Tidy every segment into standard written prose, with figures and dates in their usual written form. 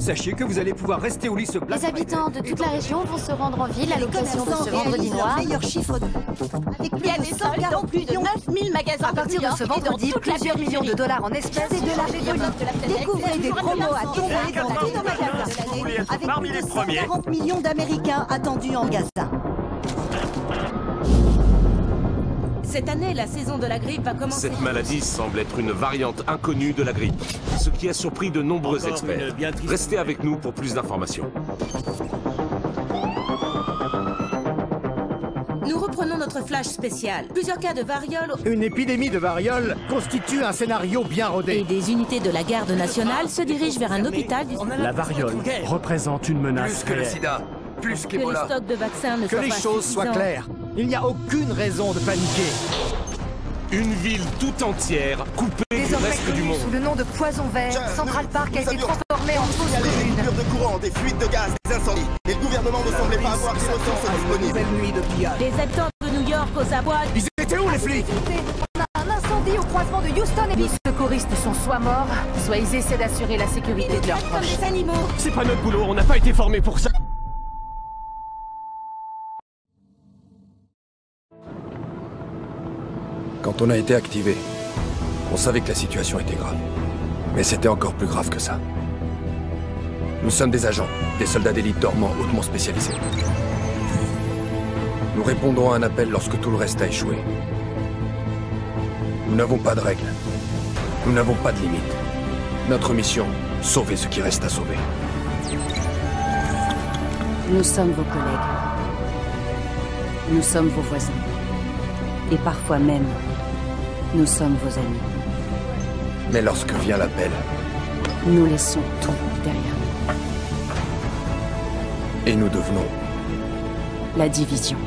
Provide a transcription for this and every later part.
Sachez que vous allez pouvoir rester au lycée Black Les habitants de toute la région vont se rendre en ville à l'occasion de ce vendredi noir. Meilleur chiffre avec plus Il y a de des soldats dans 140 plus de millions 9000 magasins à partir de ce vendredi, plusieurs millions de dollars en espèces et de la folie. Découvrez des promos à tomber dans tous nos magasins. Avec parmi plus les de premiers. 140 millions d'Américains attendus en Gaza. Cette année, la saison de la grippe va commencer. Cette maladie semble être une variante inconnue de la grippe, ce qui a surpris de nombreux Encore experts. une bien triste Restez avec nous pour plus d'informations. Nous reprenons notre flash spécial. Plusieurs cas de variole Une épidémie de variole constitue un scénario bien et rodé. des unités de la garde nationale se dirigent vers un hôpital du... La variole représente une menace Plus que le réelle. sida, plus Que les qu'Ebola. stocks de vaccins ne Que soient les pas choses soient suffisants. claires. Il n'y a aucune raison de paniquer. Une ville tout entière coupée du Désormais reste du connu monde. sous le nom de Poison Vert, Central Park a été transformé en fausse Il y a des commune. coupures de courant, des fuites de gaz, des incendies. Et le gouvernement ne semblait pas avoir des ressources disponibles. Nouvelle nuit de pillage. Les habitants de New York aux abois... Ils étaient où les flics? On a un incendie au croisement de Houston et... Les secouristes sont soit morts, soit ils essaient d'assurer la sécurité de leurs proches. des animaux. C'est pas notre boulot, on n'a pas été formés pour ça. Quand on a été activé, on savait que la situation était grave. Mais c'était encore plus grave que ça. Nous sommes des agents, des soldats d'élite dormants hautement spécialisés. Nous répondons à un appel lorsque tout le reste a échoué. Nous n'avons pas de règles. Nous n'avons pas de limites. Notre mission, sauver ce qui reste à sauver. Nous sommes vos collègues. Nous sommes vos voisins. Et parfois même, nous sommes vos amis. Mais lorsque vient l'appel, Nous laissons tout derrière nous. et nous devenons La division.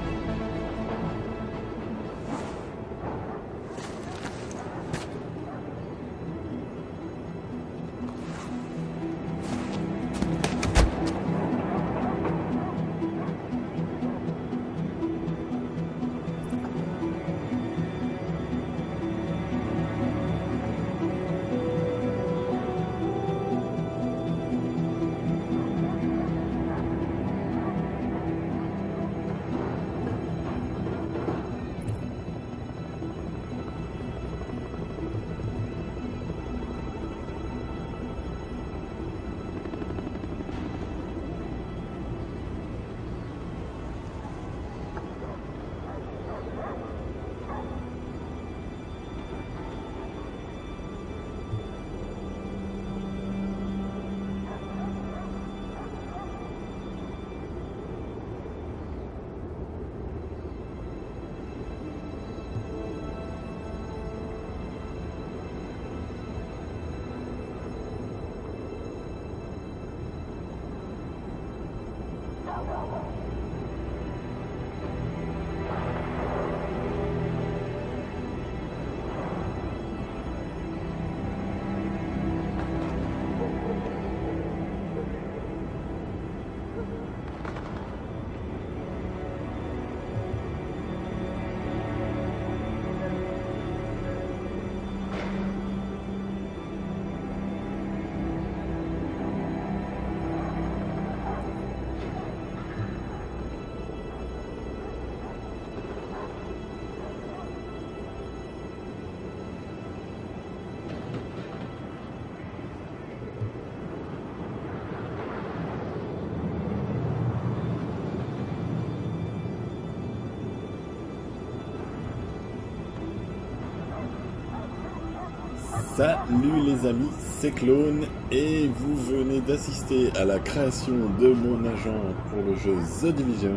Salut les amis, c'est Clone et vous venez d'assister à la création de mon agent pour le jeu The Division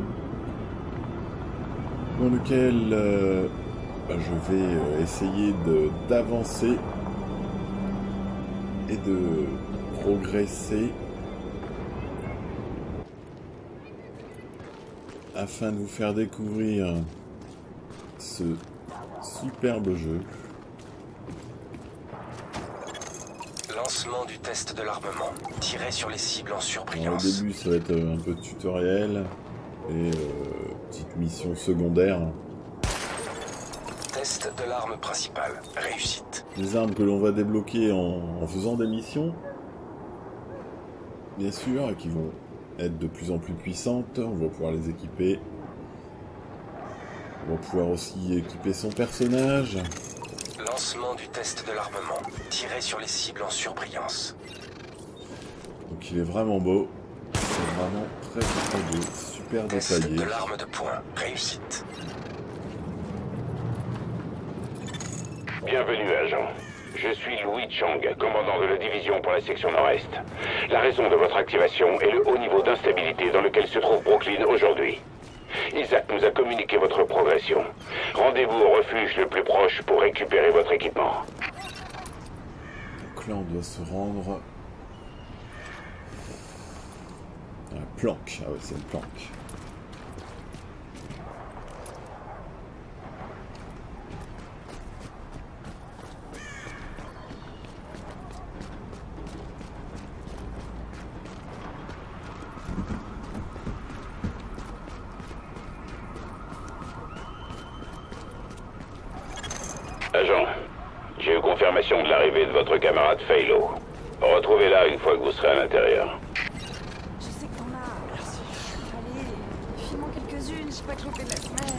dans lequel je vais essayer d'avancer et de progresser afin de vous faire découvrir ce superbe jeu. Lancement du test de l'armement. Tirer sur les cibles en Alors, au surbrillance. début, ça va être un peu de tutoriel et petite mission secondaire. Test de l'arme principale. Réussite. Les armes que l'on va débloquer en faisant des missions. bien sûr, et qui vont être de plus en plus puissantes. On va pouvoir les équiper. On va pouvoir aussi équiper son personnage. Lancement du test de l'armement. Tirez sur les cibles en surbrillance. Donc il est vraiment beau. C'est vraiment très très beau. Super Test détaillé. de l'arme de poing. Réussite. Bienvenue, agent. Je suis Louis Chang, commandant de la division pour la section nord-est. La raison de votre activation est le haut niveau d'instabilité dans lequel se trouve Brooklyn aujourd'hui. Isaac nous a communiqué votre progression. Rendez-vous au refuge le plus proche pour récupérer votre équipement. Donc là, on doit se rendre à la planque. Ah ouais, c'est une planque. Agent, j'ai eu confirmation de l'arrivée de votre camarade Faylo. Retrouvez-la une fois que vous serez à l'intérieur. Je sais que t'en as. Merci. Allez, file-moi quelques-unes, j'ai pas chopé la semaine.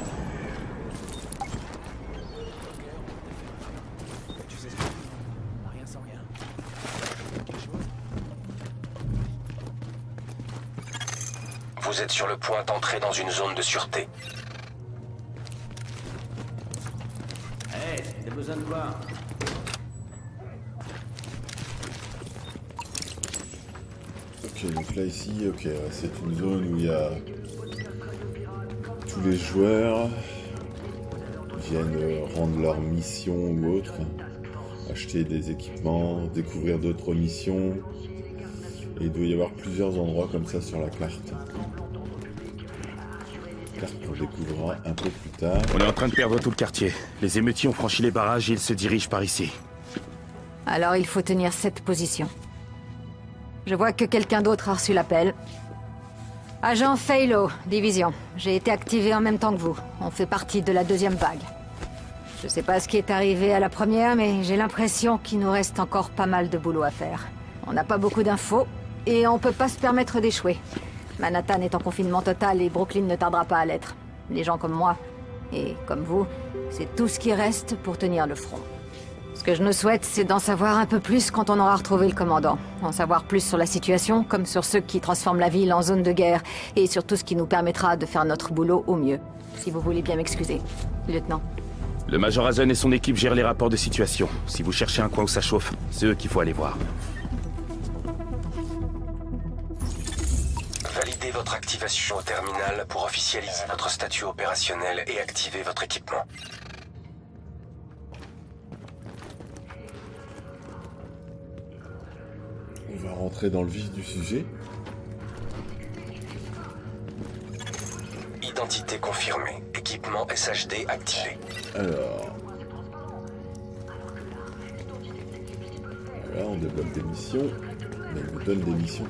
Tu sais ce que rien sans rien. Quelque chose? Vous êtes sur le point d'entrer dans une zone de sûreté. Hey, t'as besoin de quoi? Ok, donc là ici, ok, ouais, c'est une zone où il y a tous les joueurs viennent rendre leur mission ou autre, acheter des équipements, découvrir d'autres missions, et il doit y avoir plusieurs endroits comme ça sur la carte. Carte qu'on découvrira un peu plus tard. On est en train de perdre tout le quartier. Les émeutiers ont franchi les barrages et ils se dirigent par ici. Alors il faut tenir cette position. Je vois que quelqu'un d'autre a reçu l'appel. Agent Faylo, division. J'ai été activé en même temps que vous. On fait partie de la deuxième vague. Je sais pas ce qui est arrivé à la première, mais j'ai l'impression qu'il nous reste encore pas mal de boulot à faire. On n'a pas beaucoup d'infos, et on peut pas se permettre d'échouer. Manhattan est en confinement total et Brooklyn ne tardera pas à l'être. Les gens comme moi, et comme vous, c'est tout ce qui reste pour tenir le front. Ce que je nous souhaite, c'est d'en savoir un peu plus quand on aura retrouvé le commandant. En savoir plus sur la situation, comme sur ceux qui transforment la ville en zone de guerre, et sur tout ce qui nous permettra de faire notre boulot au mieux. Si vous voulez bien m'excuser, lieutenant. Le Major Hazen et son équipe gèrent les rapports de situation. Si vous cherchez un coin où ça chauffe, c'est eux qu'il faut aller voir. Validez votre activation au terminal pour officialiser votre statut opérationnel et activer votre équipement. On va rentrer dans le vif du sujet. Identité confirmée. Équipement SHD activé. Alors... Voilà, on développe des missions. Mais il nous donne des missions.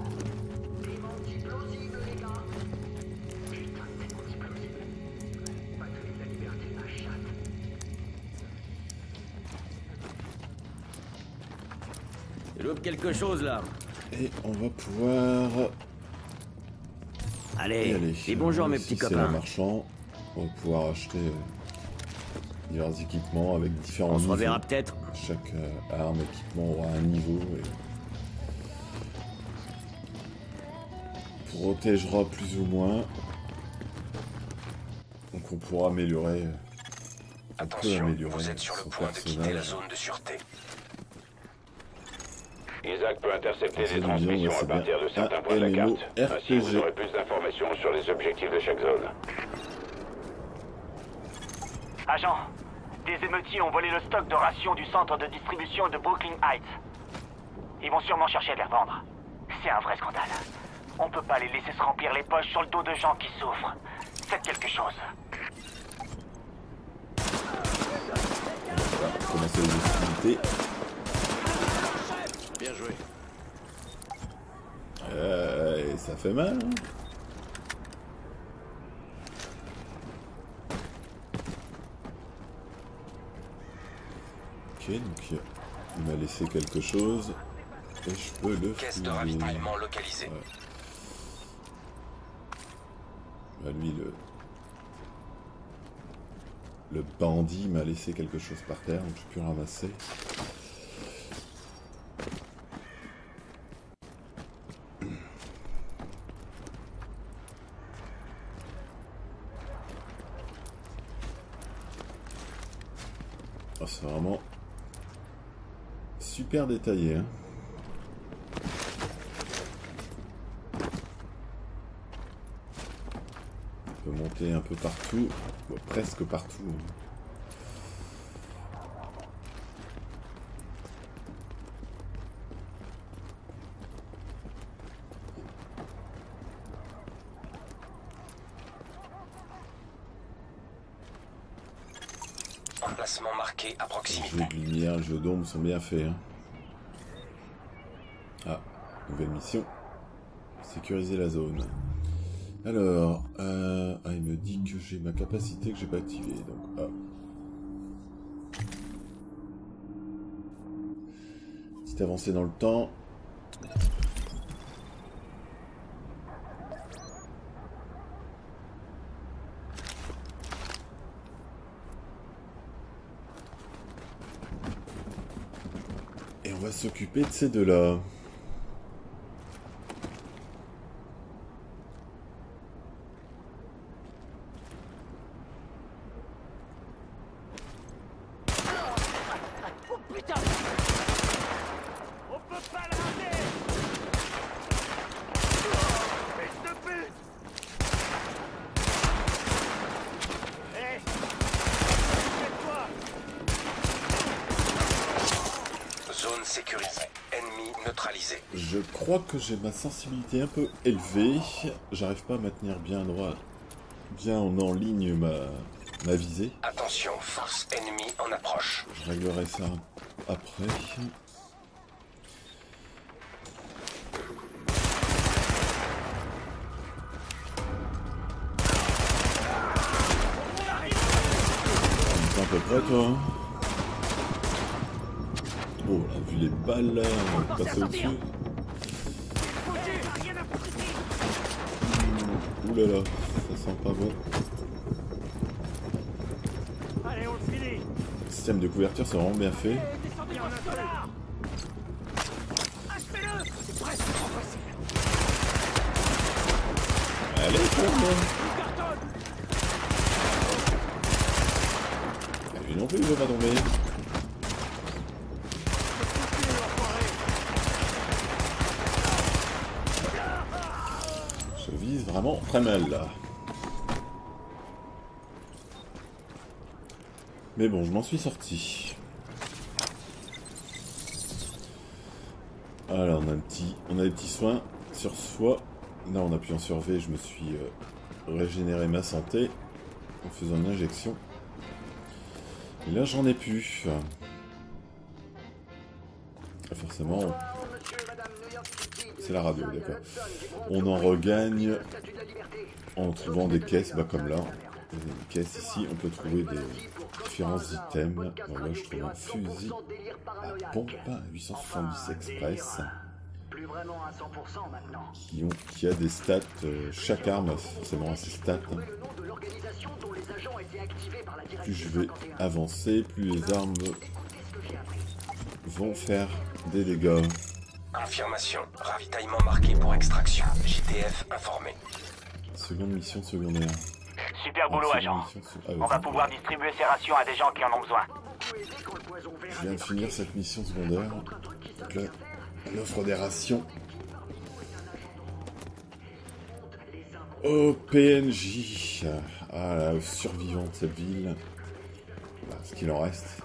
Il loupe quelque chose là. Et on va pouvoir... Allez, et bonjour mes petits C'est copains. le marchand. On va pouvoir acheter divers équipements avec différents On se niveaux. reverra peut-être. Chaque arme, équipement aura un niveau et protégera plus ou moins. Donc on pourra améliorer. Attention, vous êtes sur le point de quitter la zone de sûreté. Isaac peut intercepter C'est des transmissions bien, à partir de certains points de la MMO carte. Ainsi, vous RPG. aurez plus d'informations sur les objectifs de chaque zone. Agent, des émeutiers ont volé le stock de rations du centre de distribution de Brooklyn Heights. Ils vont sûrement chercher à les revendre. C'est un vrai scandale. On peut pas les laisser se remplir les poches sur le dos de gens qui souffrent. Faites quelque chose. On va commencer les hostilités. Bien joué. Et ça fait mal. Hein. Ok, donc il m'a laissé quelque chose. Et je peux le Caisse de fouiller. ravitaillement localisée. Ouais. Bah, lui, le bandit m'a laissé quelque chose par terre, donc j'ai pu ramasser. Oh, c'est vraiment super détaillé, hein. On peut monter un peu partout, bon, presque partout. Emplacement marqué à proximité. Les jeux de lumière, les jeux d'ombre sont bien faits, hein. Ah, nouvelle mission. Sécuriser la zone. Alors, il me dit que j'ai ma capacité que j'ai pas activée, donc Petite avancée dans le temps. Et on va s'occuper de ces deux-là. Je crois que j'ai ma sensibilité un peu élevée. J'arrive pas à maintenir bien droit, bien en ligne ma visée. Attention, force ennemie en approche. Je réglerai ça après. On est à peu près, toi. Oh, on a vu les balles là, on va passer au-dessus. Ouh là là, ça sent pas bon. Le système de couverture, c'est vraiment bien fait. Allez, tombe. Lui non plus, il veut pas tomber. Vraiment très mal là. Mais bon, je m'en suis sorti. Alors on a des petits soins sur soi. Là on appuie en survie, je me suis régénéré ma santé en faisant une injection. Et là j'en ai plus. Forcément. C'est la radio, d'accord. On en regagne en trouvant des caisses, comme là. Il y a une caisse ici, on peut trouver des différents items. Bon, là, je trouve un fusil à pompe 870 Express qui a des stats. Chaque arme a forcément ses stats. Plus je vais avancer, plus les armes vont faire des dégâts. Confirmation. Ravitaillement marqué pour extraction. JTF informé. Seconde mission secondaire. Super boulot, agent. On va pouvoir distribuer ces rations à des gens qui en ont besoin. Je viens de finir cette mission secondaire. Donc là, l'offre des rations. Oh, PNJ. Ah, la survivant de cette ville. Voilà, ce qu'il en reste.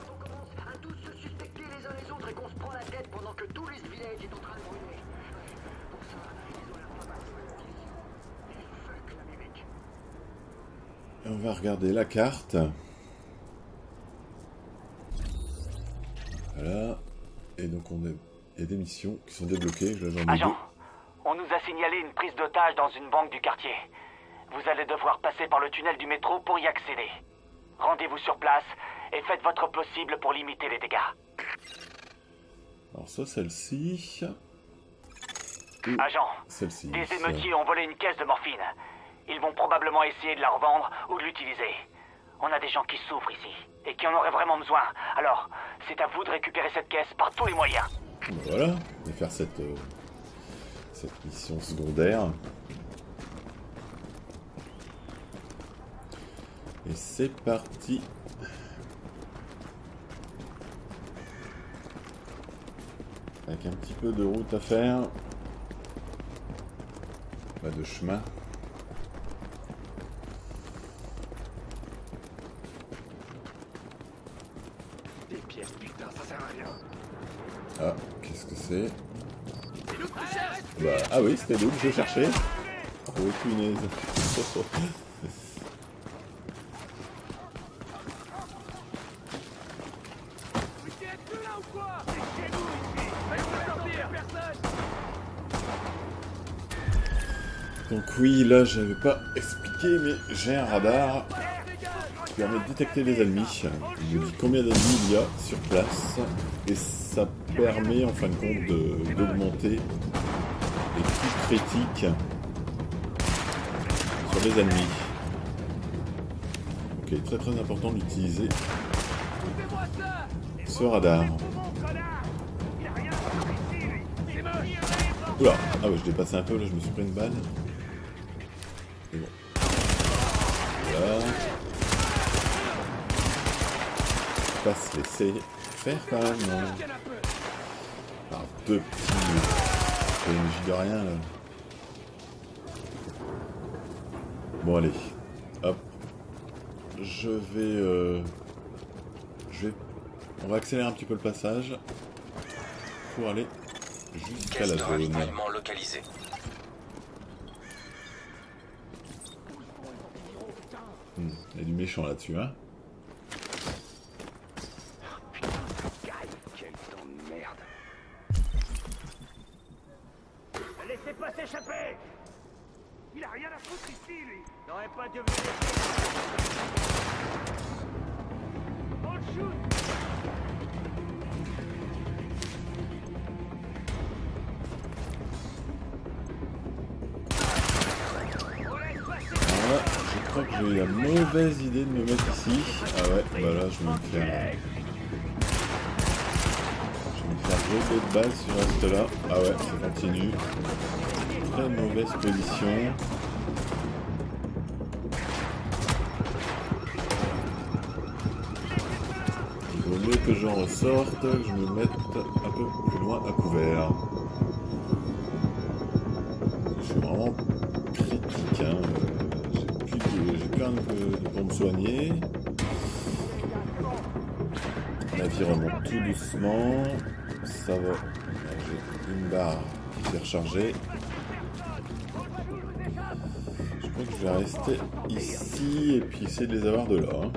On va regarder la carte. Voilà. Et donc il y a des missions qui sont débloquées. Agent, on nous a signalé une prise d'otage dans une banque du quartier. Vous allez devoir passer par le tunnel du métro pour y accéder. Rendez-vous sur place et faites votre possible pour limiter les dégâts. Alors ça, celle-ci. Agent, celle-ci. des émeutiers ont volé une caisse de morphine. Ils vont probablement essayer de la revendre ou de l'utiliser. On a des gens qui souffrent ici et qui en auraient vraiment besoin. Alors, c'est à vous de récupérer cette caisse par tous les moyens. Voilà, on va faire cette mission secondaire. Et c'est parti. Avec un petit peu de route à faire. Pas de chemin. Des pièces, putain, ça sert à rien. Ah, qu'est-ce que c'est? Bah, ah oui, c'était Luke que je cherchais. Oh, punaise. Donc oui, là j'avais pas expliqué, mais j'ai un radar qui permet de détecter les ennemis. Il me dit combien d'ennemis il y a sur place, et ça permet en fin de compte d'augmenter les coups critiques sur les ennemis. Donc il est très très important d'utiliser ce radar. Oula, ah ouais, je dépassais un peu, là je me suis pris une balle. Et bon. Voilà. Faut pas se laisser faire quand même. Hein. Par deux petits PNJ de rien là. Bon allez. Hop. On va accélérer un petit peu le passage pour aller jusqu'à la zone. Localisé. Il y a du méchant là-dessus, hein. Quel temps de merde. Laissez pas s'échapper. Il a rien à foutre ici, lui. N'aurait pas dû venir. On le shoot. Je crois que j'ai eu la mauvaise idée de me mettre ici. Ah ouais, bah là je vais me faire... jeter de balles sur ce reste là. Ah ouais, ça continue. Très mauvaise position. Il vaut mieux que j'en ressorte, que je me mette un peu plus loin à couvert. Je suis vraiment critique, hein. J'ai plein de pour me soigner. La vie remonte tout doucement. Ça va. J'ai une barre qui s'est rechargée. Je crois que je vais rester ici et puis essayer de les avoir de là. Hein.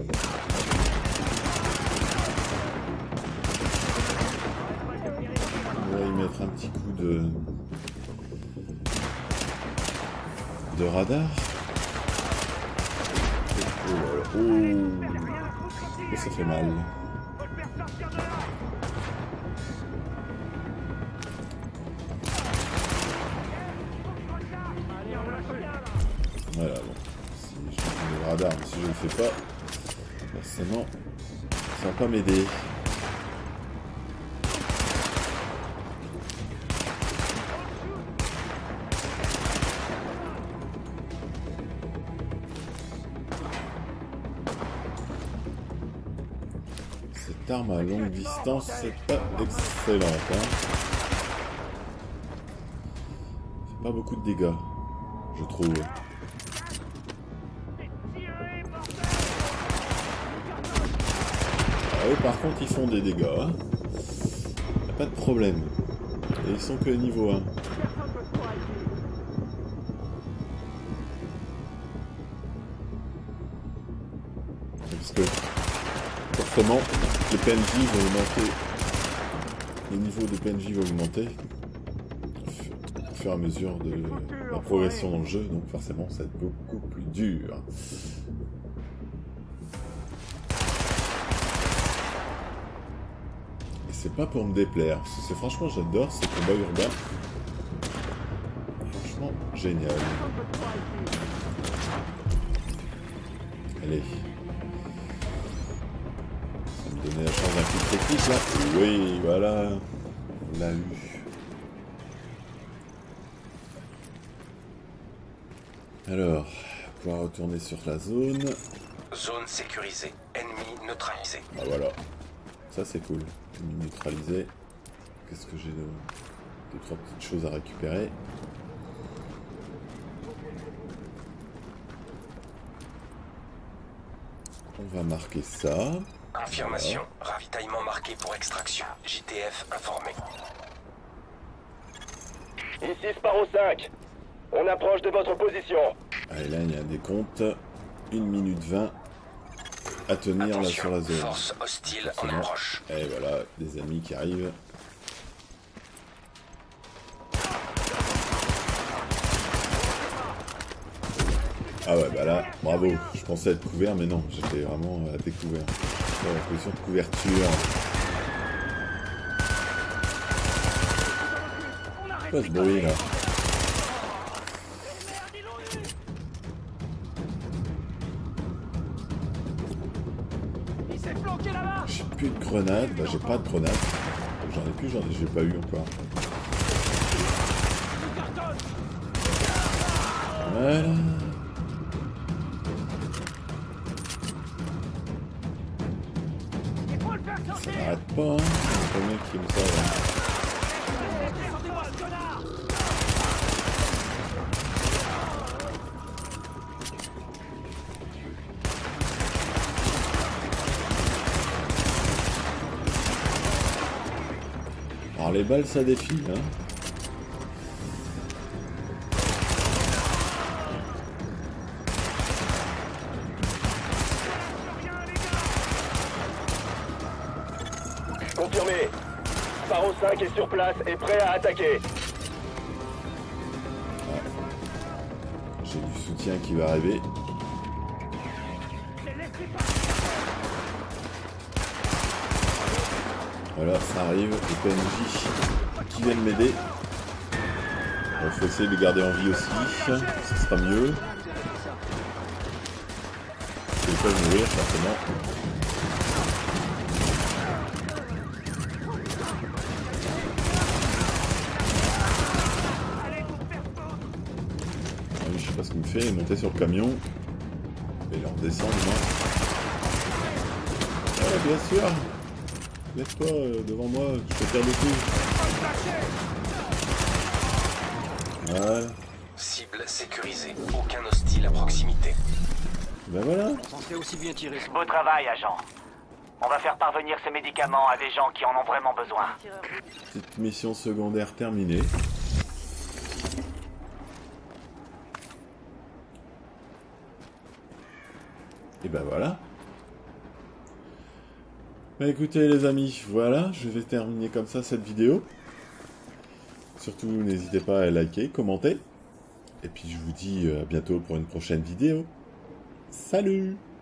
On va y mettre un petit coup de radar. Oh, ça fait mal. Voilà, bon. Si je fais le radar, mais si je le fais pas, forcément, ça va pas m'aider. Cette arme à longue distance, c'est pas excellente, hein. C'est pas beaucoup de dégâts, je trouve. Ah, eux, par contre, ils font des dégâts, hein. Y a pas de problème. Et ils sont que niveau 1. Parce que forcément, les PNJ vont augmenter. Le niveau des PNJ va augmenter au fur et à mesure de la progression dans le jeu, donc forcément ça va être beaucoup plus dur. Et c'est pas pour me déplaire, parce que franchement j'adore ces combats urbains. Génial. Allez. Ça me donnait la chance d'un clic technique là. Oui, voilà. On l'a eu. Alors, pouvoir retourner sur la zone. Zone sécurisée. Ennemi neutralisé. Ah voilà. Ça c'est cool. Ennemi neutralisé. Qu'est-ce que j'ai de... Deux, trois petites choses à récupérer. On va marquer ça. Confirmation. Voilà. Ravitaillement marqué pour extraction. JTF informé. Ici Sparrow 5. On approche de votre position. Allez, là il y a des comptes. 1 minute 20 à tenir. Attention, là sur la zone. Force hostile en approche. Et voilà, des ennemis qui arrivent. Ah ouais, bah là, bravo. Je pensais être couvert, mais non, j'étais vraiment à découvert. En position de couverture. Quoi ce bruit là? J'ai plus de grenades, bah j'ai pas de grenades. J'en ai plus, j'ai pas eu encore. Voilà. Ça n'arrête pas, hein. C'est le mec qui me sort là. Alors les balles ça défile, hein. Confirmé. Sparrow 5 est sur place et prêt à attaquer. Ouais. J'ai du soutien qui va arriver. Voilà, ça arrive, les PNJ qui viennent m'aider. Il faut essayer de les garder en vie aussi, ce sera mieux. Ils peuvent mourir, certainement. Ah oui, je sais pas ce qu'il me fait, il est monté sur le camion. Et il en descend, moi. Ah, bien sûr! Lève-toi devant moi, je te tire dessus. Voilà. Cible sécurisée. Aucun hostile à proximité. Ben voilà. On s'est aussi bien tiré. Beau travail, agent. On va faire parvenir ces médicaments à des gens qui en ont vraiment besoin. Petite mission secondaire terminée. Et ben voilà. Bah écoutez les amis, voilà, je vais terminer comme ça cette vidéo. Surtout n'hésitez pas à liker, commenter. Et puis je vous dis à bientôt pour une prochaine vidéo. Salut!